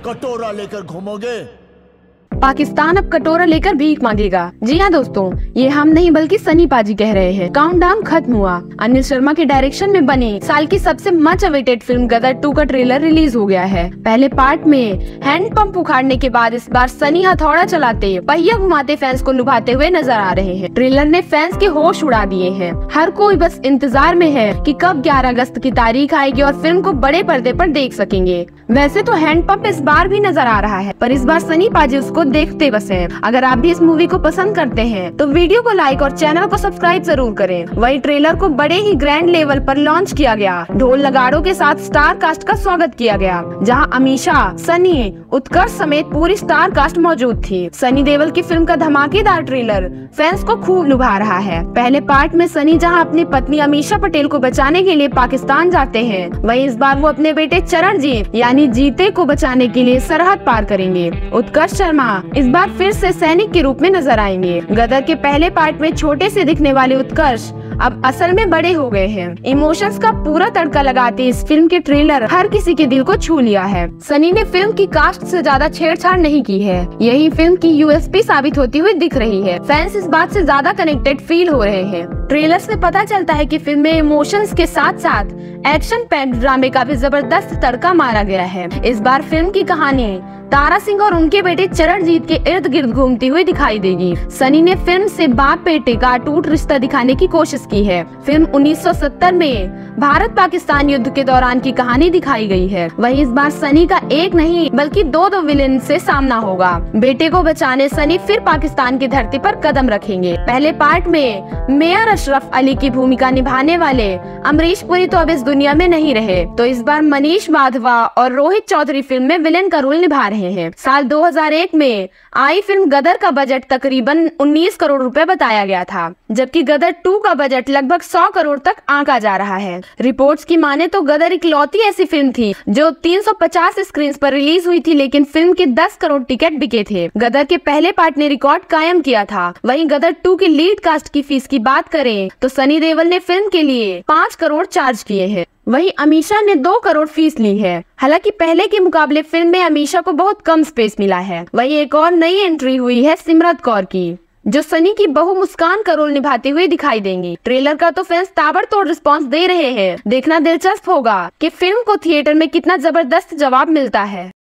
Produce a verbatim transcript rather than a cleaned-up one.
कटोरा लेकर घूमोगे? पाकिस्तान अब कटोरा लेकर भीख मांगेगा। जी हाँ दोस्तों, ये हम नहीं बल्कि सनी पाजी कह रहे हैं। काउंटडाउन खत्म हुआ। अनिल शर्मा के डायरेक्शन में बनी साल की सबसे much awaited film Gadar two का ट्रेलर रिलीज हो गया है। पहले पार्ट में हैंड पंप उखाड़ने के बाद इस बार सनी हथौड़ा चलाते, पहिया घुमाते फैंस को लुभाते हुए नजर आ रहे हैं। ट्रेलर ने फैंस के होश उड़ा दिए हैं। हर कोई बस इंतजार में है कि कब ग्यारह अगस्त की तारीख आएगी और फिल्म को बड़े पर्दे पर देख सकेंगे। वैसे तो हैंड पंप इस बार भी नजर आ रहा है, पर इस बार सनी पाजी उसको देखते बस हैं। अगर आप भी इस मूवी को पसंद करते हैं तो वीडियो को लाइक और चैनल को सब्सक्राइब जरूर करें। वही ट्रेलर को बड़े ही ग्रैंड लेवल पर लॉन्च किया गया। ढोल नगाड़ों के साथ स्टार कास्ट का स्वागत किया गया, जहां अमीषा, सनी, उत्कर्ष समेत पूरी स्टार कास्ट मौजूद थी। सनी देओल की फिल्म का धमाकेदार ट्रेलर फैंस को खूब लुभा रहा है। पहले पार्ट में सनी जहां अपनी पत्नी अमीषा पटेल को बचाने के लिए पाकिस्तान जाते हैं, वहीं इस बार वो अपने बेटे चरणजीत यानी जीते को बचाने के लिए सरहद पार करेंगे। उत्कर्ष शर्मा इस बार फिर से सैनिक के रूप में नजर आएंगे। गदर के पहले पार्ट में छोटे से दिखने वाले उत्कर्ष अब असल में बड़े हो गए हैं। इमोशंस का पूरा तड़का लगाते इस फिल्म के ट्रेलर हर किसी के दिल को छू लिया है। सनी ने फिल्म की कास्ट से ज्यादा छेड़छाड़ नहीं की है, यही फिल्म की यूएसपी साबित होती हुई दिख रही है। फैंस इस बात से ज्यादा कनेक्टेड फील हो रहे हैं। ट्रेलर से पता चलता है कि फिल्म में इमोशंस के साथ साथ एक्शन पैक्ड ड्रामे का भी जबरदस्त तड़का मारा गया है। इस बार फिल्म की कहानी तारा सिंह और उनके बेटे चरणजीत के इर्द गिर्द घूमती हुई दिखाई देगी। सनी ने फिल्म से बाप बेटे का अटूट रिश्ता दिखाने की कोशिश की है। फिल्म उन्नीस सौ सत्तर में भारत पाकिस्तान युद्ध के दौरान की कहानी दिखाई गई है। वहीं इस बार सनी का एक नहीं बल्कि दो दो विलेन से सामना होगा। बेटे को बचाने सनी फिर पाकिस्तान की धरती पर कदम रखेंगे। पहले पार्ट में मेयर अशरफ अली की भूमिका निभाने वाले अमरीश पुरी तो अब इस दुनिया में नहीं रहे, तो इस बार मनीष माधवा और रोहित चौधरी फिल्म में विलेन का रोल निभा रहे हैं। साल दो हज़ार एक में आई फिल्म गदर का बजट तकरीबन उन्नीस करोड़ रुपए बताया गया था, जबकि गदर टू का बजट लगभग सौ करोड़ तक आंका जा रहा है। रिपोर्ट्स की माने तो गदर इकलौती ऐसी फिल्म थी जो तीन सौ पचास स्क्रीन पर रिलीज हुई थी, लेकिन फिल्म के दस करोड़ टिकट बिके थे। गदर के पहले पार्ट ने रिकॉर्ड कायम किया था। वहीं गदर टू की लीड कास्ट की फीस की बात करें तो सनी देओल ने फिल्म के लिए पाँच करोड़ चार्ज किए हैं। वहीं अमीषा ने दो करोड़ फीस ली है। हालांकि पहले के मुकाबले फिल्म में अमीषा को बहुत कम स्पेस मिला है। वहीं एक और नई एंट्री हुई है सिमरत कौर की, जो सनी की बहू मुस्कान का रोल निभाते हुए दिखाई देंगी। ट्रेलर का तो फैंस ताबड़तोड़ रिस्पांस दे रहे हैं। देखना दिलचस्प होगा कि फिल्म को थिएटर में कितना जबरदस्त जवाब मिलता है।